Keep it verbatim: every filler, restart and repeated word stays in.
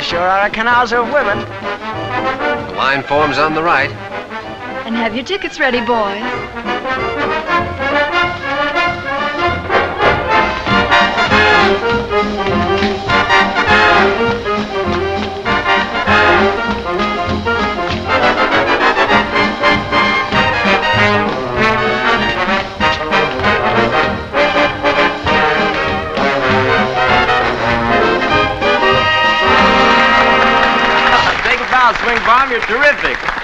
sure are a canals of women. The line forms on the right. And have your tickets ready, boys. Swing Bomb, you're terrific.